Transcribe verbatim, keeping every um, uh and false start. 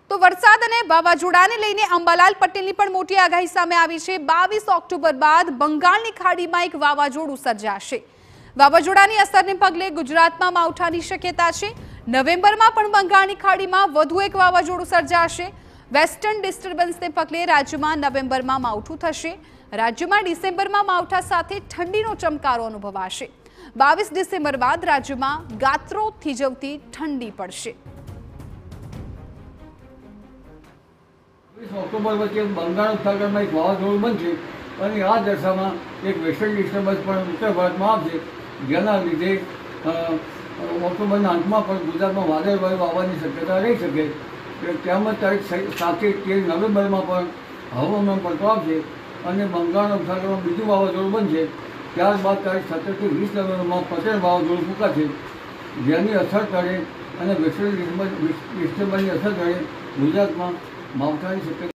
તો વરસાદ અને વાવાઝોડાને લઈને અંબાલાલ પટેલની પણ મોટી આગાહી સામે આવી છે। બાવીસ ઓક્ટોબર બાદ બંગાળની ખાડીમાં એક વાવાઝોડું સર્જાશે। વાવાઝોડાની અસરને પગલે ગુજરાતમાં માવઠાની શક્યતા છે। નવેમ્બરમાં પણ બંગાળની ખાડીમાં વધુ એક વાવાઝોડું સર્જાશે। વેસ્ટર્ન ડિસ્ટર્બન્સને પગલે રાજ્યમાં નવેમ્બરમાં માવઠું થશે। રાજ્યમાં ડિસેમ્બરમાં માવઠા સાથે ઠંડીનો ચમકારો અનુભવાશે। બાવીસ ડિસેમ્બર બાદ રાજ્યમાં ગાત્રો થીજવતી ઠંડી પડશે। ऑक्टोबर वच्चे बंगाळ उपसागરમાં એક વાવાઝોડું બનશે અને આ દશામાં એક વેસ્ટર્ન ડિસ્ટર્બન્સ પણ ઉત્તર ભારતમાં આવશે, જેના લીધે ઓક્ટોબરના અંતમાં પણ ગુજરાતમાં વાદળવાયુ આવવાની શક્યતા રહી શકે। તેમજ તારીખ સાતથી તેર નવેમ્બરમાં પણ હવામાન પલટો આવશે અને બંગાળ ઉપસાગરમાં બીજું વાવાઝોડું બનશે। ત્યારબાદ તારીખ સત્તરથી વીસ નવેમ્બરમાં પટેલ વાવાઝોડું ફૂંકાશે, જેની અસર કરે અને વેસ્ટર્ન ડિસ્ટર્બન્સની અસર કરે ગુજરાતમાં માવઠાની શક્યતા